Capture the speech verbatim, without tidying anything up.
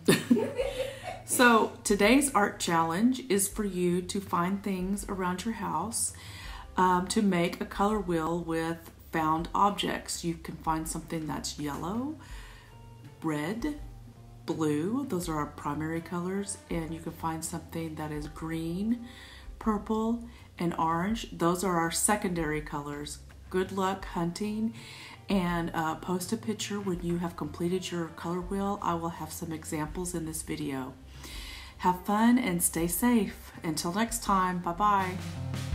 So today's art challenge is for you to find things around your house um, to make a color wheel with found objects. You can find something that's yellow, red, blue, those are our primary colors, and you can find something that is green, purple, and orange. Those are our secondary colors. Good luck hunting, and uh, post a picture when you have completed your color wheel. I will have some examples in this video. Have fun and stay safe. Until next time, bye-bye.